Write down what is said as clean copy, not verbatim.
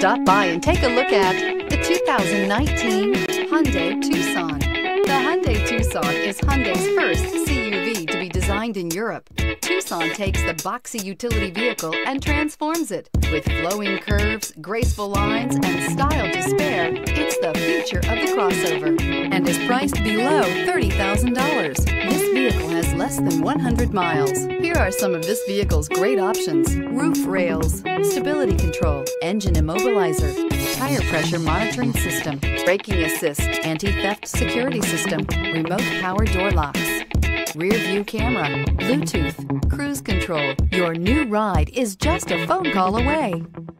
Stop by and take a look at the 2019 Hyundai Tucson. The Hyundai Tucson is Hyundai's first CUV to be designed in Europe. Tucson takes the boxy utility vehicle and transforms it. With flowing curves, graceful lines, and style to spare, it's the feature of the crossover and is priced below $30,000. This vehicle has less than 100 miles. Here are some of this vehicle's great options: roof rails, stability control, engine immobilizer, tire pressure monitoring system, braking assist, anti-theft security system, remote power door locks, rear view camera, Bluetooth, cruise control. Your new ride is just a phone call away.